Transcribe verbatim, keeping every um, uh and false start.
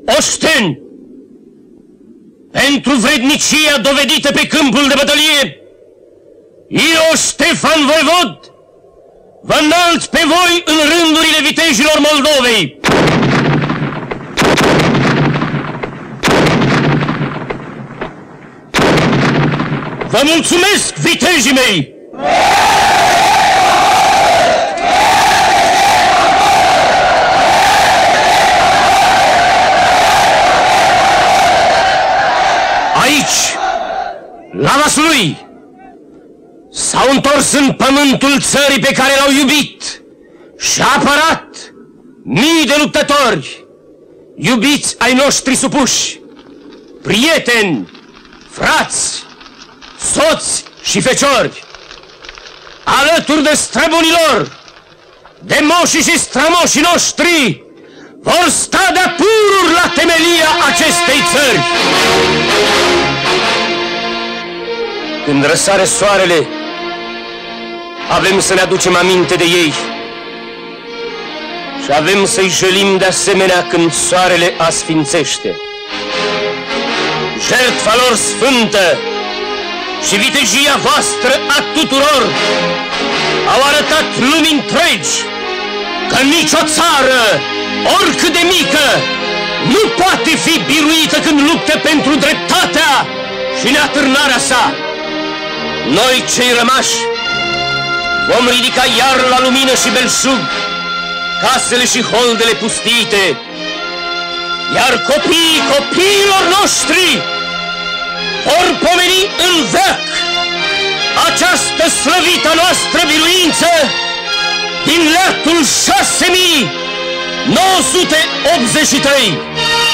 oșteni, pentru vrednicia dovedită pe câmpul de bătălie, eu, Ștefan Voivod, vă înalt pe voi în rândurile vitejilor Moldovei. Vă mulțumesc, vitejii mei! Aici, la Vaslui, s-au întors în pământul țării pe care l-au iubit și a apărat mii de luptători, iubiți ai noștri supuși, prieteni, frați, soți și feciori, alături de străbunilor, de moșii și strămoșii noștri, vor sta de-a pururi la temelia acestei țări. Când răsare soarele, avem să ne aducem aminte de ei și avem să-i jălim de asemenea când soarele asfințește. Jertfa lor sfântă și vitejia voastră a tuturor au arătat lumii întregi că nicio țară, oricât de mică, nu poate fi biruită când luptă pentru dreptatea și neatârnarea sa. Noi, cei rămași, vom ridica iar la lumină și belșug casele și holdele pustiite, iar copiii copiilor noștri vor pomeni în veac această slăvită noastră biruință din leatul șase mii nouă sute optzeci și trei.